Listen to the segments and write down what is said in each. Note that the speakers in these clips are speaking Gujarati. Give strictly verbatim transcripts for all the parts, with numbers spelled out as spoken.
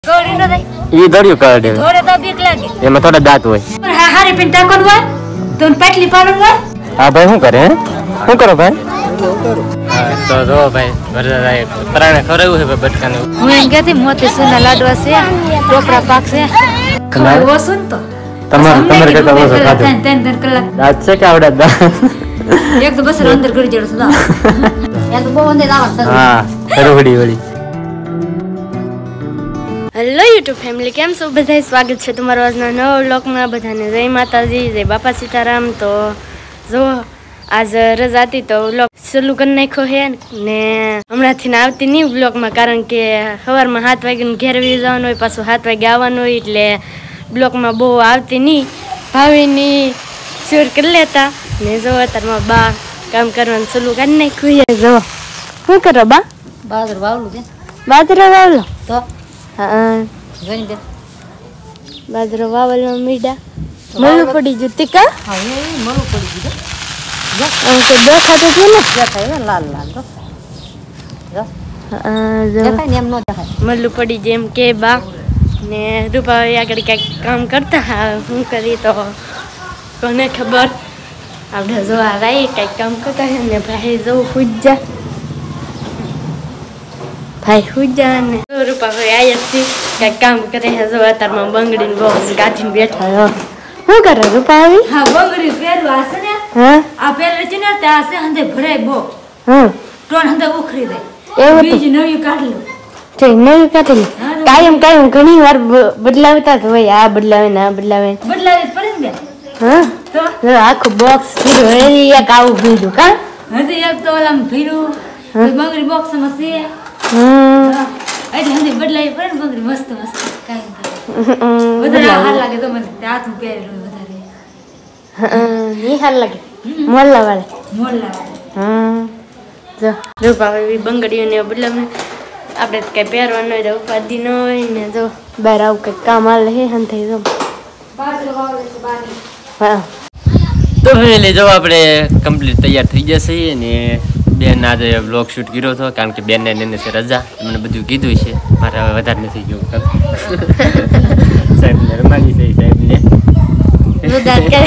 કોડી ન થાય ઈ દળ્યું કાઢે થોડે તો બીક લાગે એમાં થોડા દાંત હોય પણ હા હારી પિન ટાકોન હોય તો પાટલી પાડો હોય હા ભાઈ શું કરે હે શું કરો ભાઈ તો જો ભાઈ વરદાય પ્રાણે ખરાયું છે ભાઈ બટકાને હું એમ કહેતી મોતી સુના લાડવા છે ટોપરા પાક છે ખબર વસુન તો તમાર તમારે કરતા ઓછો ખાધો ત્રણ ત્રણ કલાક દાંત છે કે આવડા દાંત એક તો બસ અંદર કરી જડો સદા યા તો બહુ અંદર આવત હા ખરોડી વળી હેલો યુટ્યુબ ફેમિલી, કેમ છો બધાય? સ્વાગત છે તમારો આજના નવા વ્લોગમાં. બધાને જય માતાજી, જય બાપા સીતારામ. તો જો આજ રજા હતી તો વ્લોગ ચાલુ કરી નાખ્યો છે ને હમણાંથી આવતી નહીં બ્લોગમાં, કારણ કે સવારમાં સાત વાગ્યાનું ઘેર વી જવાનું હોય, પાછું સાત વાગે આવવાનું હોય, એટલે બ્લોગમાં બહુ આવતી નહીં. ભાવીની ચોર કરી લેતા ને જો અત્યારમાં બા કામ કરવાનું ચાલુ કરી નાખ્યું છે. જો શું કરો બા? બાદર વાવલું છે બાજરો વાવલો તો હા જોઈ દે બાજરો વાવલમાં મીડા મળું પડી ગયું તીકા હા એ મળું પડી ગયું આમ કે દેખાતું હતું ને દેખાય લાલ લાલ તો હા જો દેખાય ને એમ ન દેખાય મળું પડી જેમ કે બા ને રૂપા આગળ કંઈક કામ કરતા હા શું કરી તો કોને ખબર. આપણે જો આ રાઈ કંઈક કામ કરતા છે ને ભાઈ જવું પૂજા ભાઈ પૂજા ને રૂપા ભાઈ આયા છે કંઈક કામ કરે છે. જો અત્યારમાં બંગડીને બોક્સ કાઢીને બેઠા હો. શું કરે રૂપા આવી? હા બંગડી પહેરવા હશે ને હા આ પહેરે છે ને ત્યાં હશે હંદે ભરાય બો હા ટોન હંદે ઉખરી દે એવું બીજ નવી કાઢી લો ઠીક નવી કાઢેલી કાયમ કાયમ ઘણી વાર બ- બદલાવતા જ હોય, આ બદલાવે ને આ બદલાવે. બદલાવી જ પડે ને હા તો જો આખું બોક્સ ભીડું એ એક આવું ભીડું કા હજી એક તો ઓલામ ભીરું બંગડી બોક્સમાં છે હમ હા, એટલે હંદે બદલાવી પડે ને બંગડી મસ્ત મસ્ત કાંઈ નહીં. હમ, વધારે હાલ લાગે તો મને તે હાથમાં પહેરેલું હોય વધારે હમ, ઈ હાલ લાગે મોલ્લા વાળે. મોરલા વાળે. હમ જો રૂપા એવી બંગડીઓને એવું બદલાવે આપણે તો કઈ પહેરવાનું હોય તો ઉપાધિ ન હોય ને જો બહાર આવું કંઈક કામ હાલે હે હન થઈ જો બાજરો વાવલે છે બારી. હા તો ફેમિલી જો આપણે કમ્પ્લીટ તૈયાર થઈ જશે ને બેન આજે બ્લોગ શૂટ કર્યો હતો, કારણ કે બેનને એને છે રજા, મને બધું કીધું છે, મારે હવે વધારે નથી ગયું સાહેબને રમાડી છે સાહેબને ઉદાર કરે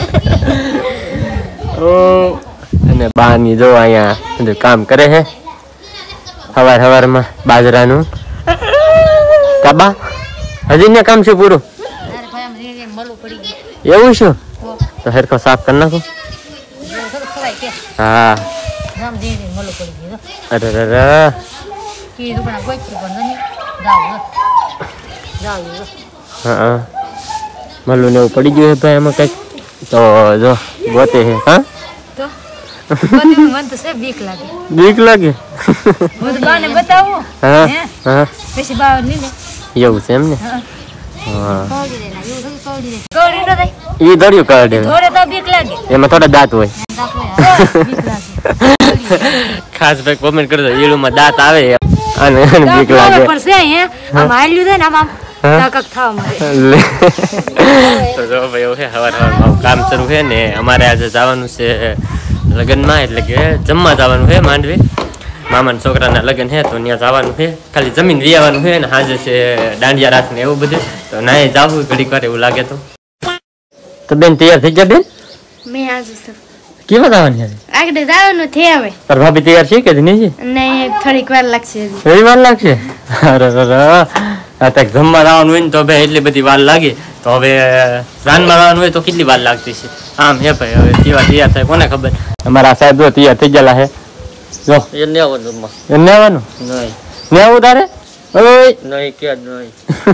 ઓ અને બાની જો અહીંયા બધું કામ કરે છે સવાર સવારમાં બાજરાનું. કાબા હજી ને કામ છે પૂરું? અરે ભાઈ આમ ધીરે ધીરે મળું પડી ગયું એવું શું? તો તો હેરખો સાફ કરી નાખો. જો થોડું ખવાય કે હા આમ ધીરે ધીરે મળું પડી ગયું અરે અરે કી રૂપના કોઈ પણ નહીં જાવ જાવ હા મલ્લું ને એવું પડી ગયું છે ભાઈ એમાં કંઈક, તો જો ગોતે છે. હા તો બધું મન તો છે બીક લાગે બીક લાગે. હું તો બાને બતાવું હા હે હા પછી બા લઈ લે એવું છે એમ ને. હા હા કવડી દે ના એવું થોડું કવડી દે કવડી ન થાય ઈ દળ્યું કાઢે થોડે તો બીક લાગે એમાં થોડા દાંત હોય. દાંત હોય હા, બીક લાગે ખાસ ભાઈ કોમેન્ટ કરજો ઈળુમાં દાંત આવે અને બીક દાંત લાગે. હોય પણ છે હે આમ હાલ્યું છે ને આમ આમ હા. તાકાત થવા મળે લે. તો જો ભાઈ એવું છે સવાર સવારમાં કામ શરૂ છે ને અમારે આજે જવાનું છે લગ્નમાં, એટલે કે જમવા જવાનું છે માંડવી. મામાના છોકરાના લગ્ન છે તો ત્યાં જવાનું છે, ખાલી જમીન વી આવવાનું છે ને સાંજે છે દાંડિયા રાત ને એવું બધું. તો નાય જાવું ઘડીક વાર એવું લાગે તો. તો બેન તૈયાર થઈ ગયા બેન? મેં આજુ સર કેવા જવાની છે? આગળ જવાનું છે હવે તાર ભાભી તૈયાર છે કે નહીં છે? નહીં થોડીક વાર લાગશે હજી. થોડી વાર લાગશે? અરે અરે આ તક જમવા જવાનું હોય ને તો ભાઈ એટલી બધી વાર લાગે, તો હવે રાનમાં જવાનું હોય તો કેટલી વાર લાગતી છે. આમ હે ભાઈ હવે કેવા તૈયાર થાય કોને ખબર. અમારા સાહેબ જો તૈયાર થઈ ગયેલા છે. જો એને આવવાનું એને આવવાનું નહીં ને આવું તારે ઓય નહીં કે નહીં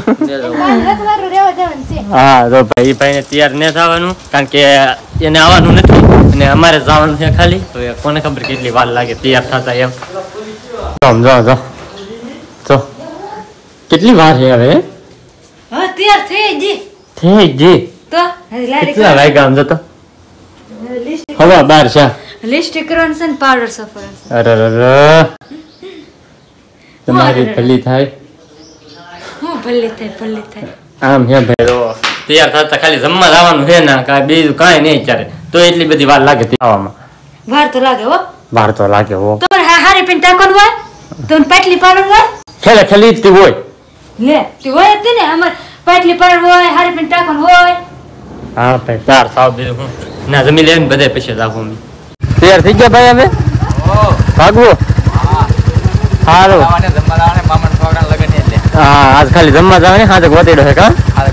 હા તો ભાઈ ભાઈને તૈયાર ને થવાનું, કારણ કે એને આવવાનું નથી અને અમારે જવાનું છે ખાલી, તો એ કોને ખબર કેટલી વાર લાગે તૈયાર થતા એમ. સમજો જો જો કેટલી વાર છે હવે હા તૈયાર થઈ જી થઈ જી તો હજી લારી કેટલા વાગ્યા આમ જતો લિસ્ટ હવે બાર છે. લિસ્ટ કરવાનું છે ને પાવડર સફર અરે અરે તમારી ભલી થાય હું ભલે થાય ભલે થાય આમ હે ભાઈ તો તૈયાર થતા ખાલી જમવા જવાનું છે ને કાંઈ બીજું કાંઈ નહીં અત્યારે, તો એટલી બધી વાર લાગે આવવામાં. વાર તો લાગે હો વાર તો લાગે હો. તો પણ હા હારી પિન ટાકોન હોય તો પાટલી પાડો હોય ખેલે ખેલી જ હોય લે તે હોય તે ને અમાર પાટલી પર હોય હારી પણ ટાકન હોય હા ભાઈ ચાર સાવ બીજું હું ના જમી લેને બધે પછી જાવું અમે તૈયાર થઈ ગયા ભાઈ હવે ભાગવો હાલો હા આજ ખાલી જમવા જવાની હાજે ગોતીડો હે કા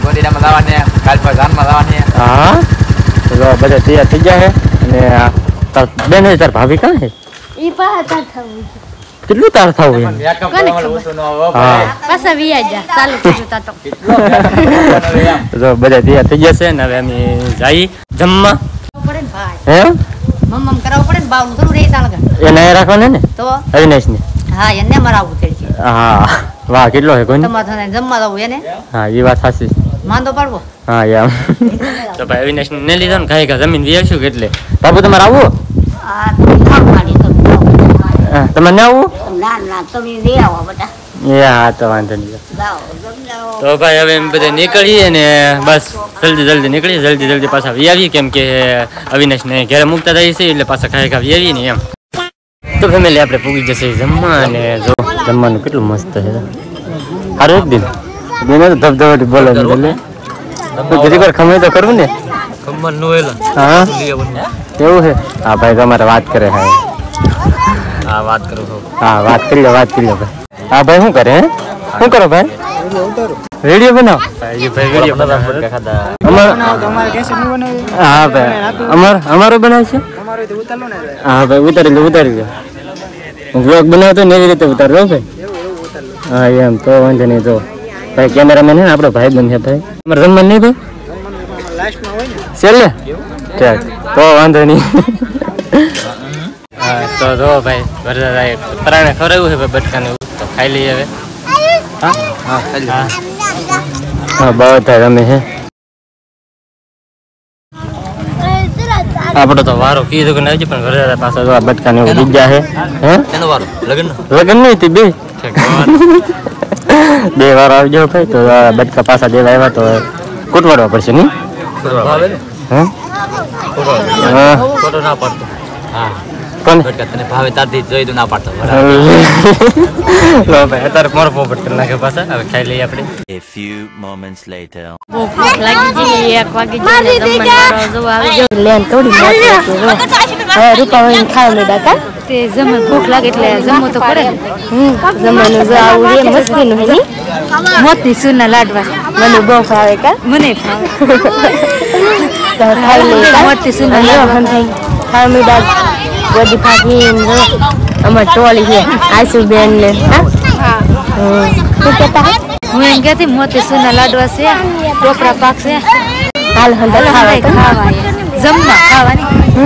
હા તો બધા તૈયાર થઈ ગયા હે અને તાર બેન હે તાર ભાભી કાં હે ઈ પાહા તાર થવું કેટલું તાર થવું એમ હા પાછા વિયા જા ચાલુ થઈ તા તો જો બધા તૈયાર થઈ ગયા છે ને હવે અમે જઈ જમવા પડે ને ભાઈ હે મમ્મ કરાવ પડે ને બાવનું થોડું રહી તા લગન એને અહીં રાખવાને ને તો અવિનાશ ને હા એને મરાવવું પડશે હા વાહ કેટલો હે કોઈને તમારે થને જમવા દઉં એને હા એ વાત સાચી માંદો પાડવો હા એમ તો ભાઈ અવિનાશ ને લીધો ને ખાઈ ખા જમીન વ્યાશું કે એટલે બાબુ તમારે આવવું આ ખાવ ખાલી તો હા, તમારે ના આવવું ના ના તમે લે આવો બેટા એ હા તો વાંધો નહીં જાઓ જમજાઓ તો ભાઈ હવે એમ બધા નીકળીએ ને બસ જલ્દી જલ્દી નીકળીએ જલ્દી જલ્દી પાછા વી આવીએ કેમ કે અવિનાશ ને ઘરે મૂકતા રહીએ છીએ એટલે પાછા ખાઈ ખા વી આવીએ ને એમ તો ફેમિલી આપણે પૂગી જશે જમવા અને જો જમવાનું કેટલું મસ્ત છે સારું એક દિન બેને તો ધબધબાટી બોલે એટલે જરીક વાર ખમે તો કરવું ને ખમણ નો એલા હા એવું છે હા ભાઈ તમારે વાત કરે હા હા વાત કરું છું હા વાત કરી લો વાત કરી લો ભાઈ હા ભાઈ શું કરે હે શું કરો ભાઈ રેડિયો બનાવો એ ભાઈ વિડિયો બનાવવા ખાધા અમાર હા ભાઈ અમાર અમારો બનાવ છે હા ભાઈ ઉતારી લો ઉતારી લો હું બ્લોગ બનાવતો ને એવી રીતે ઉતારજો ભાઈ હા એમ તો વાંધો નહીં જો ભાઈ કેમેરામેન હે ને આપણો ભાઈ બંધ છે ભાઈ અમારે રમવાનું નહીં ભાઈ છેલ્લે ઠીક તો વાંધો નહીં હા તો જો ભાઈ વરસાદ પરાણે ખવડાવ્યું છે ભાઈ બટકાને તો ખાઈ લઈએ હવે હા હા ખાઈ લઈએ હા બધા રમે હે આપણો તો વારો કીધું કે નહીં પણ વરસાદ પાછા જો આ બટકા ને એવું બીજા હે હે એનો વારો લગન લગન નહીં તે બે બે વાર આવી જાવ ભાઈ તો આ બટકા પાછા દેવા આવ્યા તો કૂટવાડવા પડશે નહીં હે હા ફોટો ના પાડતો હા કોણ તને ભાવે તારથી જોઈ તો ના પાડતો લો ભાઈ અત્યારે મોર પોપટ કરી નાખે પાછા હવે ખાઈ લઈએ આપણે A few moments later. બહુ ભૂખ લાગી ગઈ એક વાગી ગયો ને જમવાનો જો આવી ગયો લેન થોડી મોટી છે જો હવે રૂપા વઈને ખાવા મેડા કા તે જમે ભૂખ લાગે એટલે જમવો તો પડે ને હમ જમવાનું જો આવું એ મસ્તીનું હે ની મોતી સુના લાડવા મને બહુ ભાવે કા મને ભાવે તો ખાઈ લે મોતી સુના અને લાડવા હન થઈ ખાવા મેડા ગોદી ફાકી જો અમાર ટોળી છે આસુ બેન ને હા હમ તું કેતા હે હું એમ કહેતી મોતી સુના લાડવા છે ટોપરા પાક છે હાલ હન ખાવા તો ખાવા જમવા ખાવાની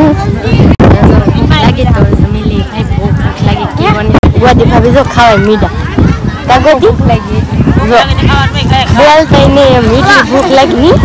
લાગે તો જમીલી ભાઈ બહુ ભૂખ લાગી કેવાની ગોદી ભાભી જો ખાવા મીડા તા ગોદી લાગી જો બોલ તઈને મીઠી ભૂખ લાગી ની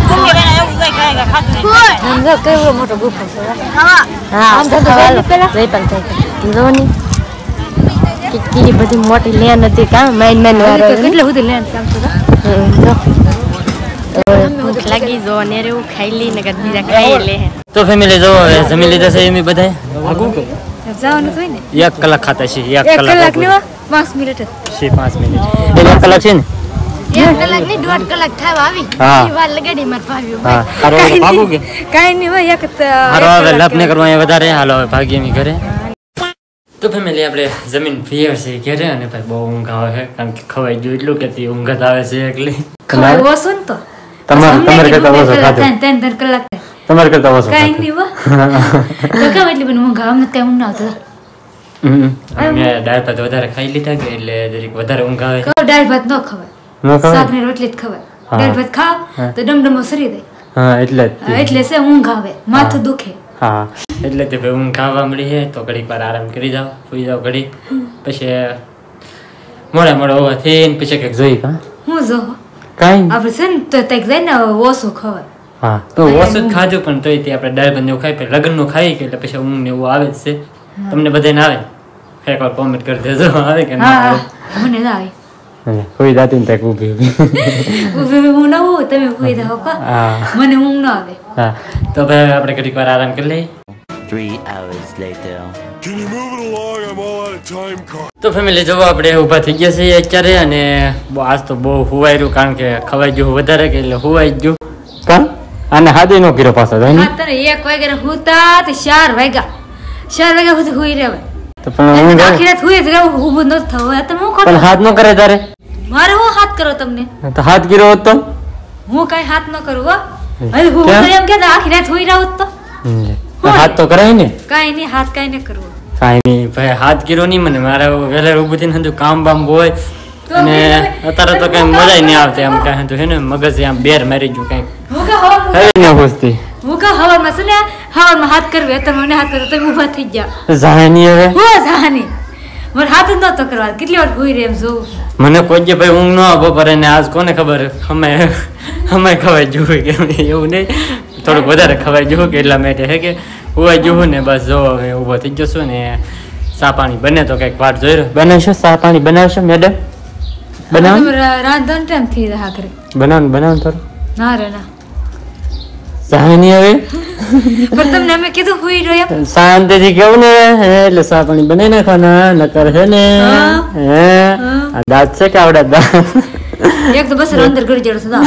સમજો કેવો મોટો ગુફો છે હા આમ તો પેલા લઈ પણ થઈ જો ની કેટલી બધી મોટી લેન હતી કા માઈન માઈન વાળો કેટલે સુધી લેન કામ છે જો ભૂખ લાગી જો ને રે ખાઈ લી ને બીજા ખાઈ લે તો ફેમિલી જો હવે જમી લીધા છે એમ બધા જવાનું તો હોય ને એક કલાક ખાતા છે એક એક કલાક કલાક ને પાંચ મિનિટ છે પાંચ મિનિટ એક કલાક છે ને એક કલાક ની દોઢ કલાક ખાવા આવી હા. ઈ વાર લગાડી માર ભાવ્યો હા હારો ભાગું કે કાઈ નહીં હોય એક હારો હવે લપ ને કરવા અહીંયા વધારે હાલો હવે ભાગીએ એમ ઘરે તો ફેમિલી આપણે જમીન પીએ છે ઘરે અને ભાઈ બહુ ઊંઘ આવે છે કારણ કે ખવાઈ ગયું એટલું કે તે ઊંઘ જ આવે છે એકલી ખબર ઓછો ને તો તમારે તમારે કરતા ઓછો ખાધો ત્રણ ત્રણ ત્રણ કલાક તમારે કરતા ઓછો કાઈ ખાધો નહીં હો તો કામ એટલી બધી ઊંઘ આવે અમને ત્યાં ઊંઘ ના આવતો હમ મેં દાળ ભાત વધારે ખાઈ લીધા કે એટલે જરીક વધારે ઊંઘ આવે કહો દાળ ભાત ન ખવાય ન ખબર શાક ને રોટલી જ ખવાય હા. દાળ ભાત ખાવ તો ડમડમો સરી દે હા એટલે જ તે. એટલે છે ઊંઘ આવે માથું દુખે હા એટલે તે ભાઈ ઊંઘ ખાવા મળી છે તો ઘડીક વાર આરામ કરી જાઓ સુઈ જાઓ ઘડી પછી મોડા મોડા ઉભા થઈને પછી કંઈક જોઈ કા હું જો કાંઈ આપણે છે ને તો તઈક જાય ને ઓછું ખવાય હા તો ઓછું જ ખાધું પણ તોય તે આપણે દાળ ભાત ને એવું ખાઈ પછી લગ્નનું ખાઈ કે એટલે પછી ઊંઘ ને એવું આવે જ છે તમને બધાને આવે એક વાર કોમેન્ટ કરી દેજો આવે કે ના હા આવે હા મને ના આવે કોઈ જાતી ને ત્યાં ઊભી ઊભી ઊભી ઊભી હું ના હોઉં તમે કોઈ દો કો હા મને ઊંઘ ના આવે હા તો ભાઈ હવે આપણે ઘડીક વાર આરામ કરી લઈએ Three hours later. Can you move it along? I'm all out of time card. તો ફેમિલી જોવો આપણે ઊભા થઈ ગયા છીએ અત્યારે અને બહુ- આજ તો બહુ હુવાઈ રહ્યું કારણ કે ખવાઈ ગયું વધારે કે એટલે હુવાઈ ગયું કાં આને હાદી નો કર્યો પાછો જાય ને તને એક વાગ્યા હુતા તો ચાર વાગ્યા ચાર વાગ્યા સુધી હુઈ રહેવાય તો પણ હું આખી રાત હુઈ જ રહેવું ઊભું ન થવું તમે હું પણ ખોટું હાથ નો કરે તારે મારે હું હાથ કરો તમને તો હાથ કર્યો હોત તો હું કઈ હાથ ન કરું હો હવે હું કેમ? એમ કે આખી રાત હુઈ રહું તો તો હાથ તો કરાય ને કાઈ નહીં હાથ કાઈ ન કરવું કાંઈ નહીં ભાઈ હાથ કર્યો નહીં મને મારે વહેલા ઊભું થઈને હંધું કામ બામ હોય તો અને બીજું અત્યારે તો કઈ મજા નહીં આવતી આમ કાંઈ હંધું હે ને મગજ આમ બેર મારી ગયું કાંઈક હું કે હવા હવે ન પૂછતી હું કે હવામાં છે ને હવામાં હાથ કરવે તમે મને હાથ કરો તમે ઊભા થઈ ગયા જાય નહીં હવે હો જાની મારે હાથ જ નતો કરવા કેટલી વાર હુઈ રહે એમ જોઉં મને કોઈ જે ભાઈ ઊંઘ ન આવે બપોરે ને આજ કોને ખબર અમે અમે ખવાઈ જવું કે એવું નહીં થોડુંક વધારે ખવાઈ જવું કે એટલા માટે હે કે ઉવાઈ જવું ને બસ જો હવે ઊભો થઈ જશું ને ચા પાણી બને તો કંઈક વાટ જોઈ રહ્યો બનાવશો ચા પાણી બનાવશો મેડમ બનાવ રાંધણ ટાઈમ થઈ રહ્યા કરે બનાવ બનાવ થોડું ના રે ના જાય નહીં હવે પણ તમને અમે કીધું હુઈ રહ્યો એમ શાંતિથી કેવું ને હે, એટલે ચા પાણી બનાવી નાખવાના નકર હે ને હા. હે આ દાંત છે કે આવડા દાંત એક તો બસ અંદર ગળી જડો સદા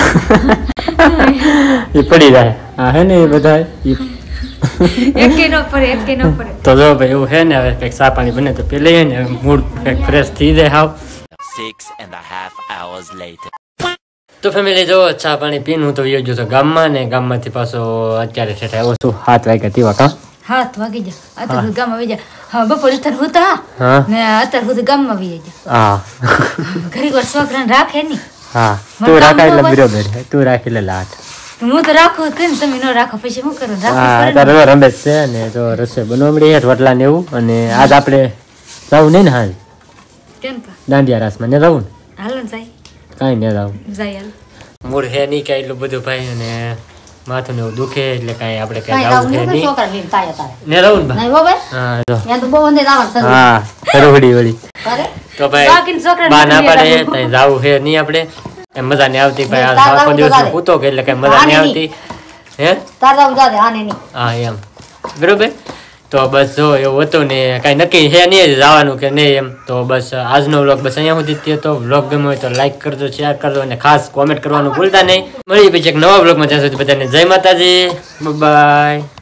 એ પડી જાય હા હે ને એ બધા ઈ એક કે નો પડે એક કે નો પડે તો જો ભાઈ એવું હે ને હવે કંઈક ચા પાણી બને તો પેલે હે ને મૂડ કંઈક ફ્રેશ થઈ જાય હાવ Six and a half hours later. તો ફેમિલી જો ચા પાણી પીને હું તો વયો ગયો તો ગામમાં ને ગામમાંથી પાછો અત્યારે ઠેઠા આવ્યો છું હાથ વાગ્યા તેવા કા હાથ વાગી જા અત્યારે ગામમાં આવી જા હા બપોર અત્યારે હોતા હા ને અત્યારે સુધી ગામમાં આવી જા હા ઘડીક વાર છોકરાને રાખે નહીં હા મને તું કામ રાખા ન એટલે હોય. બરોબર તું રાખી લે લાટ હું તો રાખું કેમ તમે ન રાખો પછી શું કરું હા રાખવું પડે અત્યારે તો રમેશ છે ને તો રસોઈ બનાવવા મળી હેઠ વટલા ને એવું અને આજ આપણે જવું નહીં ને હાલ ને. કેમ કા દાંડિયા રાસમાં ને જવું ને હાલો ને જાય કાંઈ ને જવું જાય હાલ મૂળ હે નહીં કાંઈ એટલું બધું ભાઈ અને માથું ને એવું દુખે એટલે કાંઈ આપણે કાંઈ કાંઈ જવું લાવું હે નહીં નહીં છોકરા લઈને તારે તારે. ને રહું ને બા નહીં હો ભાઈ. હા જો ત્યાં તો બહુ અંધે દાવણ થયું. હા ખરોડી વળી અરે, તો ભાઈ બાકીના છોકરાને બા ના નીકળી પાડે જતા. ત્યાં જાવું હે નહીં આપણે એમ મજા નહીં આવતી ભાઈ તાર આ આખો જાવું તો દિવસ ચાલે. પૂતો કે એટલે કઈ મજા નહીં આવતી હે તારે જાવું જાતે, આને નહીં. હા એમ બરોબર તો બસ જો એવું હતું ને કાંઈ નક્કી હે નહીં જવાનું કે નહીં એમ તો બસ આજનો વ્લોગ બસ અહીંયા સુધી જ હતો વ્લોગ ગમ્યો હોય તો લાઈક કરજો શેર કરજો અને ખાસ કોમેન્ટ કરવાનું ભૂલતા નહીં મળી પછી એક નવા વ્લોગમાં ત્યાં સુધી બધાને જય માતાજી બાય